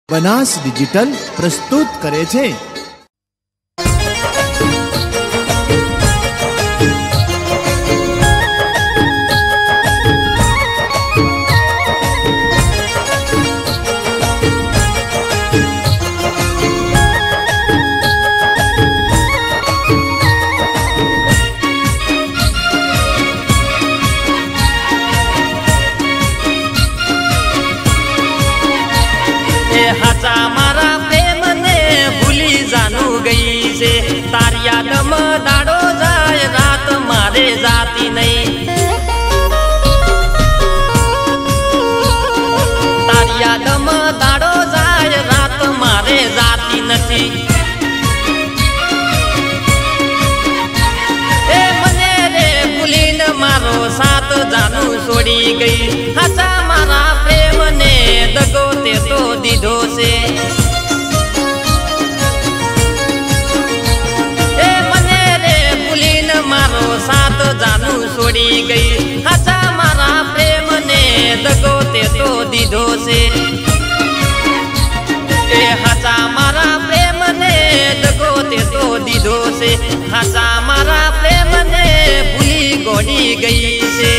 Banas digital પ્રસ્તુત કરે છે हाचा मारा प्रेम ने भूली जानू गई से तार याद में दाड़ो जाए रात मारे जाती नहीं तार याद में दाड़ो जाए रात मारे जाती नहीं ए मने रे भूली न मारो साथ जानू छोड़ी गई हाचा मारा प्रेम ने दगो ते तो दीदो से ए मने रे भूली न मारो साथ जानू छोड़ी गई हाचा मारा प्रेम ने दगो ते तो दीदो से ए हाचा मारा प्रेम ने दगो ते तो दीदो से हाचा मारा प्रेम ने भूली गोड़ी गई से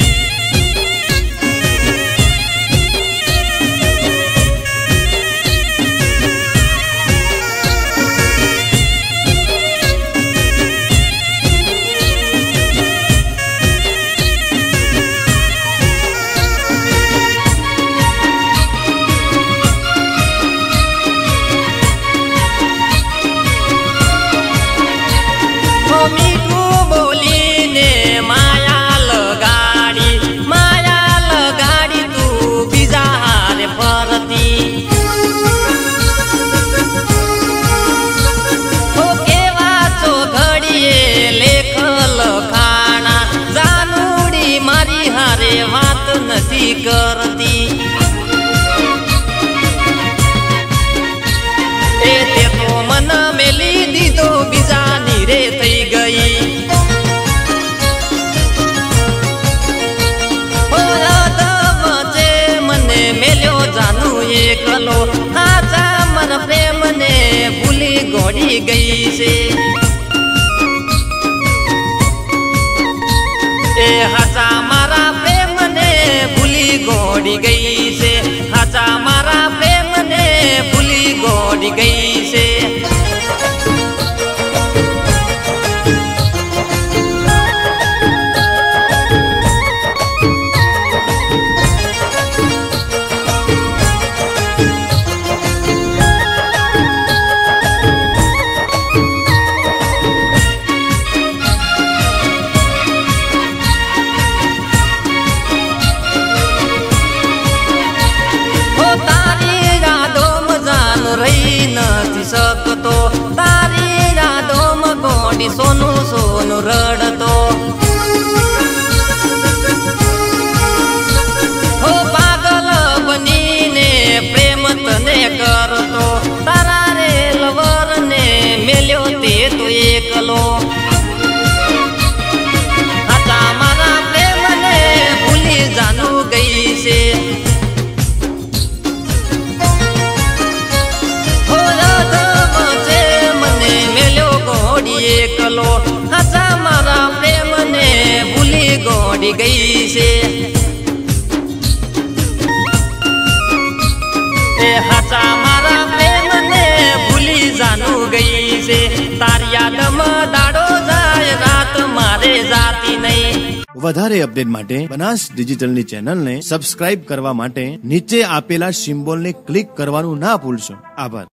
मीठू बोली ने माया लगाड़ी तू बीजा हारे परती हो केवा चो घड़िए लेखल खाना जानूड़ी मारी हारे बात नहीं करती ए ते तो मन मेली दीदो बीजा नीरे थई गई मने मेल्यो जानू एकलो हाचा मन प्रेम ने भूली गोड़ी गई से ए हाचा मारा प्रेम ने भूली गोड़ी गई से हाचा मारा प्रेम ने भूली गोड़ी गई से सकतो तारी यादों में गोड़ी सोनू सोनू रड़तो हो पागल बनी ने प्रेम तने करतो तारा रे लवर ने मेल्यो ते तो एकलो हाचा मारा प्रेम ने भूली जानू गई से एकलो हाचा मारा प्रेम ने भूली गोड़ी गई से ए हाचा मारा प्रेम ने भूली जानू गई से तार याद में दाड़ो जाए रात मारे जाती नहीं વધારે અપડેટ માટે બનાસ ડિજિટલની ચેનલને સબસ્ક્રાઇબ કરવા માટે નીચે આપેલા સિમ્બોલને ક્લિક કરવાનું ના ભૂલશો. આભાર.